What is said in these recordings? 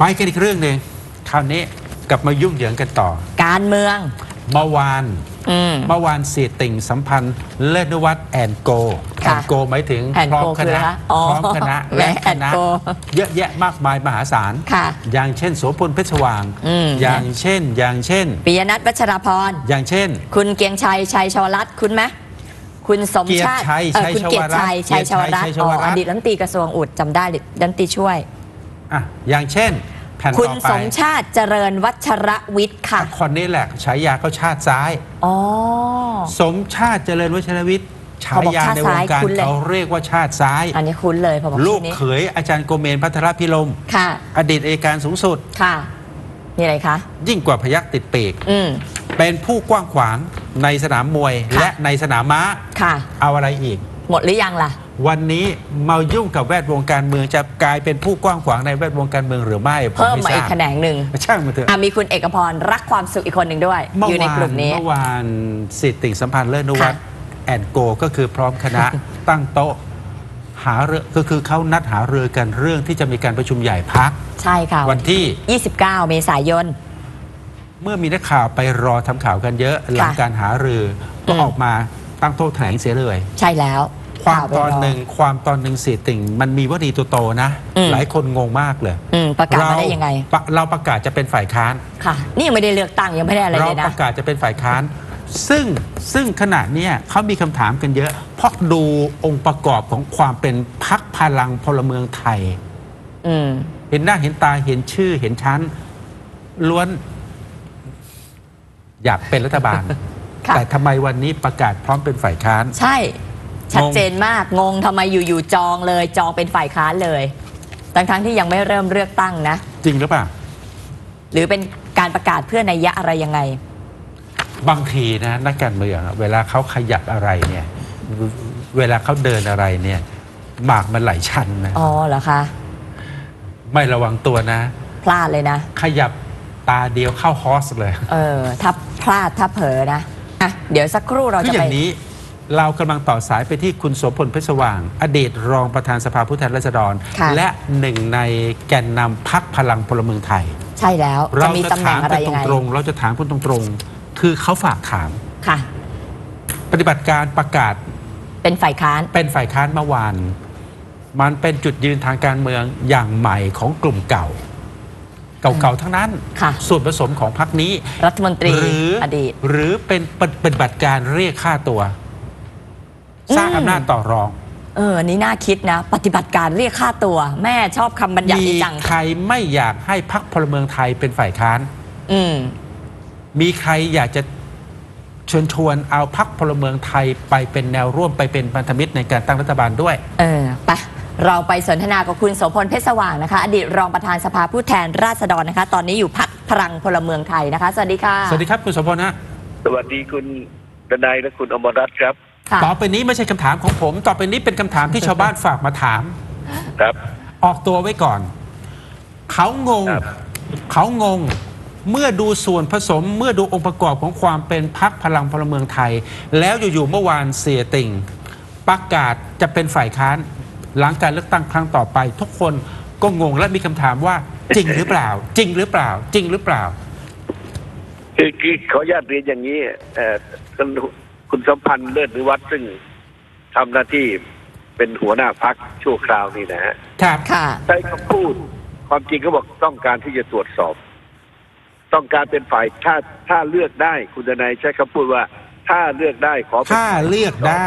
ไปกันอีกเรื่องหนึ่งคราวนี้กลับมายุ่งเหยิงกันต่อการเมืองเมื่อวานเสียติ่งสัมพันธ์เลิศนวัฒน์แอนโกหมายถึงพร้อมคณะและคณะเยอะแยะมากมายมหาศาลอย่างเช่นโสพลเพชรว่างอย่างเช่นปิยนัทวัชรพรอย่างเช่นคุณเกียงชัยชัยชวรัตน์คุณไหมคุณสมชาติคุณเกียรติชัยชัยชวรัตน์อดีตรัฐมนตรีกระทรวงอุดจำได้รัฐมนตรีช่วยอย่างเช่นคุณสมชาติเจริญวัชรวิทย์ค่ะคนนี้แหละฉายาเขาชาติซ้ายสมชาติเจริญวัชรวิทย์ฉายาในวงการเขาเรียกว่าชาติซ้ายอันนี้คุ้นเลยพอบอกลูกเขยอาจารย์โกเมนพัทรพิรมค่ะอดีตอัยการสูงสุดค่ะนี่อะไรคะยิ่งกว่าพยัคฆ์ติดปีกเป็นผู้กว้างขวางในสนามมวยและในสนามม้าค่ะเอาอะไรอีกหมดหรือยังล่ะวันนี้มายุ่งกับแวดวงการเมืองจะกลายเป็นผู้กว้างขวางในแวดวงการเมืองหรือไม่เพิ่มมาอีกแขนงหนึ่งช่างมันเถอะมีคุณเอกพรรักความสุขอีกคนหนึ่งด้วยอยู่ในกลุ่มนี้เมื่อวานสิทธิสัมพันธ์เลิศนวัฒน์แอนโกก็คือพร้อมคณะตั้งโต๊ะหาเรือก็คือเขานัดหาเรือกันเรื่องที่จะมีการประชุมใหญ่พรรคใช่ค่ะวันที่ 29เมษายนเมื่อมีนักข่าวไปรอทำข่าวกันเยอะหลังการหาเรือก็ออกมาตั้งโต๊ะแถลงเสียเลยใช่แล้วความตอนหนึ่งเสียติ่งมันมีวลีโตๆนะหลายคนงงมากเลยประกาศมาได้ยังไงเราประกาศจะเป็นฝ่ายค้านค่ะนี่ยังไม่ได้เลือกตั้งยังไม่ได้อะไรเลยนะเราประกาศจะเป็นฝ่ายค้านซึ่งขณะนี้เขามีคำถามกันเยอะเพราะดูองค์ประกอบของความเป็นพรรคพลังพลเมืองไทยเห็นหน้าเห็นตาเห็นชื่อเห็นชั้นล้วนอยากเป็นรัฐบาลแต่ทำไมวันนี้ประกาศพร้อมเป็นฝ่ายค้านใช่ชัดเจนมากงงทำไมอยู่ๆจองเป็นฝ่ายค้านเลยทั้งที่ยังไม่เริ่มเลือกตั้งนะจริงหรือเปล่าหรือเป็นการประกาศเพื่อนัยยะอะไรยังไงบางทีนะนักการเมืองเวลาเขาขยับอะไรเนี่ยเวลาเขาเดินอะไรเนี่ยหมากมันไหลชันนะอ๋อเหรอคะไม่ระวังตัวนะพลาดเลยนะขยับตาเดียวเข้าฮอสเลยถ้าพลาดถ้าเผลอนะเดี๋ยวสักครู่เราจะไปอย่างนี้เรากำลังต่อสายไปที่คุณโสพลเพชรสว่างอดีตรองประธานสภาผู้แทนราษฎรและหนึ่งในแกนนำพรรคพลังพลเมืองไทยใช่แล้วเราจะถามกันตรงๆเราจะถามคุณตรงๆคือเขาฝากถามค่ะปฏิบัติการประกาศเป็นฝ่ายค้านเมื่อวานมันเป็นจุดยืนทางการเมืองอย่างใหม่ของกลุ่มเก่าทั้งนั้นส่วนผสมของพรรคนี้รัฐมนตรีอดีตหรือเป็นปฏิบัติการเรียกค่าตัวสร้างอำนาจต่อรองอันนี้น่าคิดนะปฏิบัติการเรียกค่าตัวแม่ชอบคำบัญญัติจังมีใครไม่อยากให้พรรคพลเมืองไทยเป็นฝ่ายค้านมีใครอยากจะเชิญชวนเอาพรรคพลเมืองไทยไปเป็นแนวร่วมไปเป็นพันธมิตรในการตั้งรัฐบาลด้วยไปเราไปสนทนากับคุณโสพลเพชรสว่างนะคะอดีตรองประธานสภาผู้แทนราษฎรนะคะตอนนี้อยู่พรรคพลังพลเมืองไทยนะคะสวัสดีค่ะสวัสดีครับคุณโสพลนะสวัสดีคุณดนัยและคุณอมรรัตน์ครับต่อไปนี้ไม่ใช่คำถามของผมต่อไปนี้เป็นคำถามที่ชาวบ้านฝากมาถามครับออกตัวไว้ก่อนเขางงเมื่อดูส่วนผสมเมื่อดูองค์ประกอบของความเป็นพรรคพลังพลเมืองไทยแล้วอยู่ๆเมื่อวานเสียติ่งประกาศจะเป็นฝ่ายค้านหลังการเลือกตั้งครั้งต่อไปทุกคนก็งงและมีคำถามว่าจริงหรือเปล่าคือขออนุญาตเรียนอย่างนี้คุณสัมพันธ์เลิศนิวัฒน์ซึ่งทำหน้าที่เป็นหัวหน้าพรรคชั่วคราวนี่นะฮะครับใช้คำพูดความจริงเขาบอกต้องการที่จะตรวจสอบต้องการเป็นฝ่ายถ้าเลือกได้คุณดนัยใช้คำพูดว่าถ้าเลือกได้ขอถ้าเลือกได้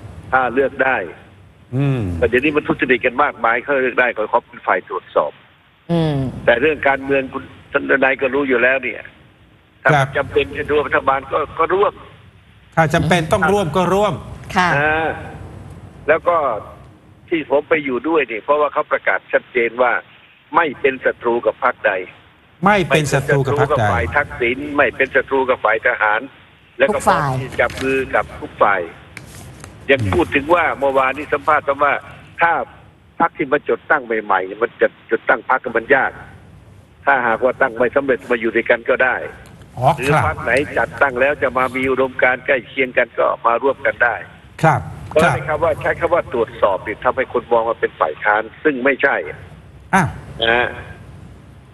แต่เดี๋ยวนี้มันทุจริตกันมากมายเขาเลือกได้ก็ขอเป็นฝ่ายตรวจสอบแต่เรื่องการเมืองคุณท่านนายก็รู้อยู่แล้วเนี่ยถ้าจำเป็นจะร่วมรัฐบาลก็ร่วมถ้าจำเป็นต้องร่วมก็ร่วมค่ะแล้วก็ที่ผมไปอยู่ด้วยเนี่ยเพราะว่าเขาประกาศชัดเจนว่าไม่เป็นศัตรูกับพรรคใดไม่เป็นศัตรูกับพรรคใดฝ่ายทักษิณไม่เป็นศัตรูกับฝ่ายทหารแล้วก็ฝ่ายจับมือกับทุกฝ่ายยังพูดถึงว่าเมื่อวานนี้สัมภาษณ์ว่าถ้าพรรคที่มาจดตั้งใหม่ๆมันจะจดตั้งพรรคมันยากถ้าหากว่าตั้งไม่สำเร็จมาอยู่ด้วยกันก็ได้หรือพรรคไหนจัดตั้งแล้วจะมามีอุดมการณ์ใกล้เคียงกันก็มาร่วมกันได้ครับก็ใช้คำว่าตรวจสอบเนี่ยทำให้คนมองว่าเป็นฝ่ายค้านซึ่งไม่ใช่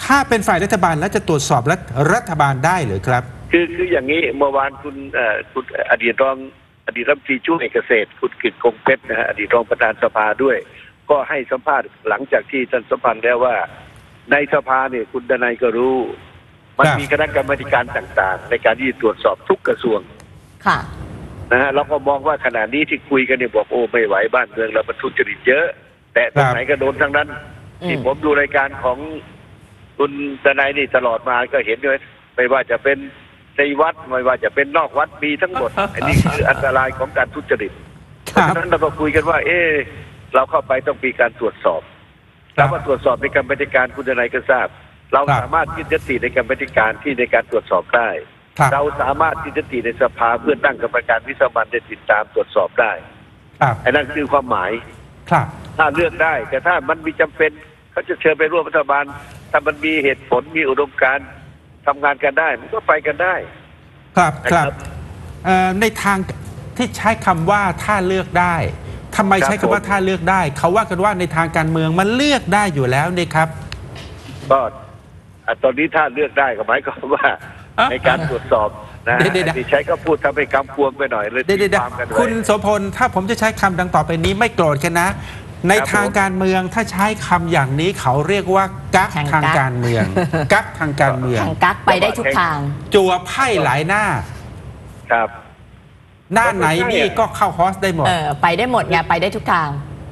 ถ้าเป็นฝ่ายรัฐบาลแล้วจะตรวจสอบรัฐบาลได้หรือครับคืออย่างนี้เมื่อวานคุณอดีตรัฐมนตรีช่วยเกษตรคุณกฤษคงเพชรนะฮะอดีตรองประธานสภาด้วย ก็ให้สัมภาษณ์หลังจากที่ท่านสัมพันธ์แล้วว่าในสภาเนี่ยคุณดนัยก็รู้มันมีคณะกรรมาการต่างๆในการที่ตรวจสอบทุกกระทรวงค่ะนะฮะเราก็มองว่าขณะนี้ที่คุยกันเนี่ยบอกโอ้ไม่ไหวบ้านเมืองเรามันทุจริตเยอะ แต่ตรงไหนก็โดนทั้งนั้นที่ผมดูรายการของคุณดนัยนี่ตลอดมาก็เห็นด้วยไม่ว่าจะเป็นในวัดไม่ว่าจะเป็นนอกวัดมีทั้งหมด อันนี้คืออันตรายของการทุจริตเพราะฉะนั้นเราก็คุยกันว่าเราเข้าไปต้องมีการตรวจสอบแล้วว่าตรวจสอบในกรรมาธิการคุณดนัยก็ทราบเราสามารถยื่นยติในกรรมาธิการที่ในการตรวจสอบได้เราสามารถยื่นยติในสภาเพื่อตั้งกรรมการวิสามัญได้ติดตามตรวจสอบได้อันนั้นคือความหมายถ้าเลือกได้แต่ถ้ามันมีจำเป็นเขาจะเชิญไปร่วมรัฐบาลถ้ามันมีเหตุผลมีอุดมการณ์ทำงานกันได้มันก็ไปกันได้ครับในทางที่ใช้คำว่าถ้าเลือกได้ทำไมใช้คำว่าถ้าเลือกได้เขาว่ากันว่าในทางการเมืองมันเลือกได้อยู่แล้วนี่ครับก็ตอนนี้ถ้าเลือกได้ก็หมายความว่าในการตรวจสอบนะที่ใช้ก็พูดทำให้กำกวมไปหน่อยเลยคุณโสพลถ้าผมจะใช้คำดังต่อไปนี้ไม่โกรธกันนะในทางการเมืองถ้าใช้คำอย่างนี้เขาเรียกว่ากั๊กทางการเมืองกั๊กทางการเมืองกั๊กไปได้ทุกทางจั่วไพ่หลายหน้าครับหน้าไหนนี่ก็เข้าฮอสได้หมดไปได้หมดไงไปได้ทุกทาง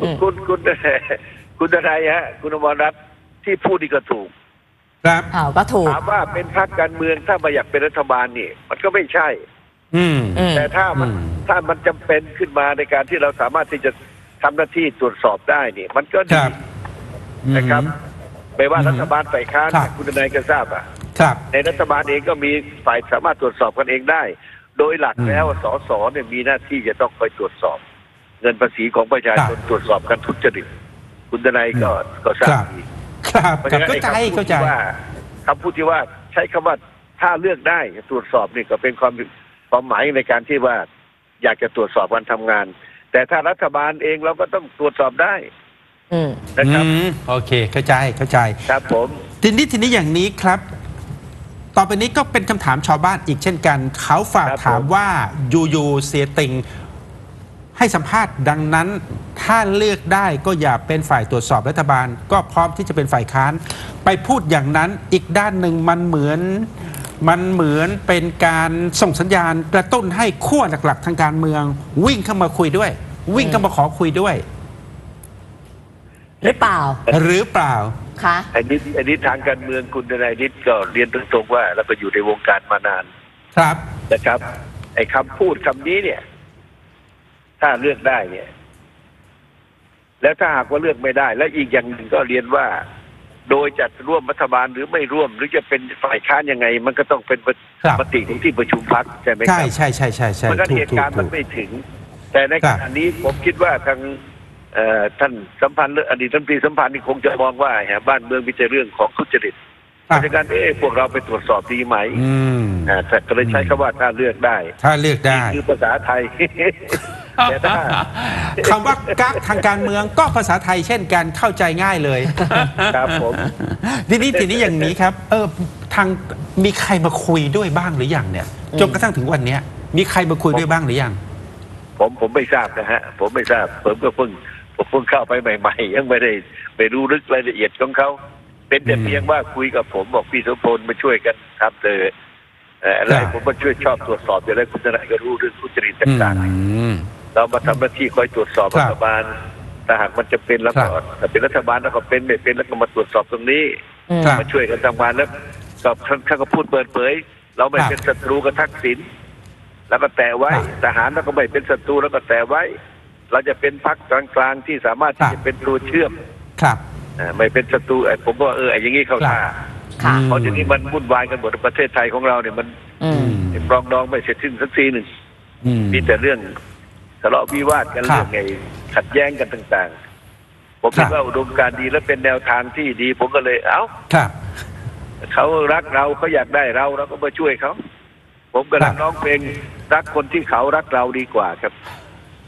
คุณอะไรฮะคุณอมรรัตน์ที่พูดนี่ก็ถูกครับก็ถูกถามว่าเป็นพรรคการเมืองถ้ามาอยากเป็นรัฐบาลนี่มันก็ไม่ใช่แต่ถ้ามันจำเป็นขึ้นมาในการที่เราสามารถที่จะทำหน้าที่ตรวจสอบได้นี่มันก็ดีนะครับไม่ว่ารัฐบาลฝ่ายค้านคุณนายก็ทราบในรัฐบาลเองก็มีฝ่ายสามารถตรวจสอบกันเองได้โดยหลักแล้วสสเนี่ยมีหน้าที่จะต้องคอยตรวจสอบเงินภาษีของประชาชนตรวจสอบการทุจริตคุณนายก็ทราบดีเพราะฉะนั้นเข้าใจว่าคำพูดที่ว่าใช้คำว่าถ้าเลือกได้ตรวจสอบนี่ก็เป็นความหมายในการที่ว่าอยากจะตรวจสอบการทำงานแต่ถ้ารัฐบาลเองเราก็ต้องตรวจสอบได้นะครับโอเคเข้าใจครับผมทีนี้อย่างนี้ครับต่อไปนี้ก็เป็นคำถามชาวบ้านอีกเช่นกันเขาฝากถามว่าอยู่เสียติงให้สัมภาษณ์ดังนั้นถ้าเลือกได้ก็อย่าเป็นฝ่ายตรวจสอบรัฐบาลก็พร้อมที่จะเป็นฝ่ายค้านไปพูดอย่างนั้นอีกด้านหนึ่งมันเหมือนเป็นการส่งสัญญาณกระตุ้นให้ขั้วหลักๆทางการเมืองวิ่งเข้ามาคุยด้วยวิ่งเข้ามาขอคุยด้วยหรือเปล่าคะอันนี้ทางการเมืองคุณนายนิดก็เรียนตรงๆว่าเราก็อยู่ในวงการมานานครับนะครับไอ้คำพูดคำนี้เนี่ยถ้าเลือกได้เนี่ยแล้วถ้าหากว่าเลือกไม่ได้และอีกอย่างหนึ่งก็เรียนว่าโดยจะร่วมรัฐบาลหรือไม่ร่วมหรือจะเป็นฝ่ายค้านยังไงมันก็ต้องเป็นมติของที่ประชุมพรรคใช่ไหมครับใช่มันก็เหตุการณ์มันไม่ถึงแต่ในขณะนี้ผมคิดว่าทางท่านสัมพันธ์อดีตท่านปีสัมพันธ์นี่คงจะมองว่าบ้านเมืองมีแต่เรื่องของทุจริตเพราะฉะนั้นพวกเราไปตรวจสอบดีไหมแต่ก็เลยใช้คำว่าถ้าเลือกได้คือภาษาไทยคำว่ากั๊กทางการเมืองก็ภาษาไทยเช่นกันเข้าใจง่ายเลยครับผมทีนี้อย่างนี้ครับทางมีใครมาคุยด้วยบ้างหรือยังเนี่ยจนกระทั่งถึงวันนี้มีใครมาคุยด้วยบ้างหรือยังผมไม่ทราบนะฮะผมไม่ทราบผมก็เพิ่งเข้าไปใหม่ๆยังไม่ได้ไปรู้ลึกรายละเอียดของเขาเป็นแต่เพียงว่าคุยกับผมบอกพี่โสพลมาช่วยกันทำอะไรผมมาช่วยชอบตรวจสอบอยู่แล้วคุณนายก็รู้เรื่องทุจริตต่างๆเรามาทำหน้าที่คอยตรวจสอบรัฐบาลถ้าหากมันจะเป็นแล้วก็ถ้าเป็นรัฐบาลแล้วก็เป็นไม่เป็นแล้วก็มาตรวจสอบตรงนี้มาช่วยกันทำงานแล้วกับท่านก็พูดเปิดเผยเราไม่เป็นศัตรูกับทักษิณแล้วก็แต่ไว้ทหารแล้วก็ไม่เป็นศัตรูแล้วก็แต่ไว้เราจะเป็นพรรคกลางๆที่สามารถที่จะเป็นตัวเชื่อมไม่เป็นศัตรูผมว่าอย่างนี้เข้าท่าเพราะทีนี้มันวุ่นวายกันหมดประเทศไทยของเราเนี่ยมันปรองดองไม่เสร็จสิ้นสักทีหนึ่งมีแต่เรื่องทะเลาะวิวาทกันเรื่องไงขัดแย้งกันต่างๆผมคิดว่าอุดมการณ์ดีและเป็นแนวทางที่ดีผมก็เลยเขารักเราเขาอยากได้เราก็มาช่วยเขาผมกำลังร้องเพลงรักคนที่เขารักเราดีกว่าครับ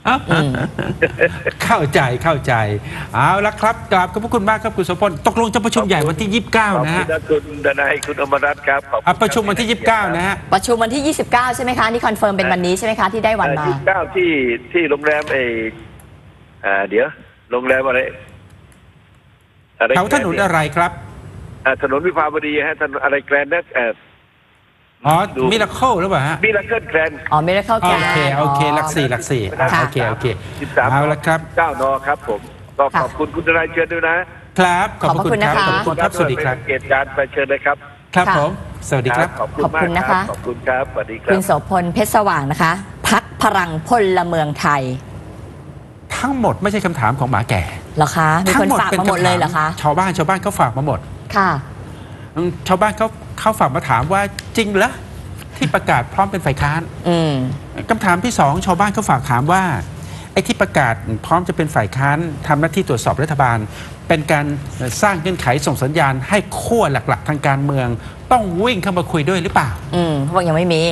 เข้าใจเอาละครับกราบขอบพระคุณมากครับคุณโสพลตกลงจะประชุมใหญ่วันที่ 29 นะฮะขอบคุณคุณดนายคุณอมรัตน์ครับขอบคุณประชุมวันที่ 29 นะฮะประชุมวันที่ 29 ใช่ไหมคะนี่คอนเฟิร์มเป็นวันนี้ใช่ไหมคะที่ได้วันมา 29ที่โรงแรมเดี๋ยวโรงแรมอะไรแถวถนนอะไรครับถนนวิภาวดีฮะถนนอะไรแกรนด์นะอ๋อมิราเคิลหรือเปล่าฮะมิราเคิลแกรนด์อ๋อไม่ได้เข้าใจโอเคหลักสี่โอเคเอาละครับ 9 นครับผมก็ขอบคุณคุณดนายเชิญด้วยนะครับขอบคุณครับขอบคุณครับสวัสดีครับเกียรติการไปเชิญเลยครับครับผมสวัสดีครับขอบคุณมากครับขอบคุณครับสวัสดีครัคุบณโสพลเพชรสว่างนะคะพักพลังพลเมืองไทยทั้งหมดไม่ใช่คำถามของหมาแก่เหรอคะมีคนฝากมาหมดเลยเหรอคะชาวบ้านเขาฝากมาหมดค่ะชาวบ้านเขาฝากมาถามว่าจริงเหรอที่ประกาศพร้อมเป็นฝ่ายค้านคำถามที่สองชาวบ้านเขาฝากถามว่าไอ้ที่ประกาศพร้อมจะเป็นฝ่ายค้านทำหน้าที่ตรวจสอบรัฐบาล เป็นการสร้างเงื่อนไขส่งสัญญาณให้ขั้วหลักๆ ทางการเมือง ต้องวิ่งเข้ามาคุยด้วยหรือเปล่าเขาบอกยังไม่มี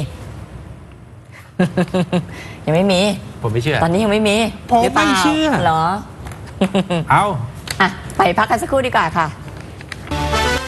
ยังไม่มีผมไม่เชื่อตอนนี้ยังไม่มีผมไม่เชื่อเหรอเอาไปพักกันสักครู่ดีกว่าค่ะ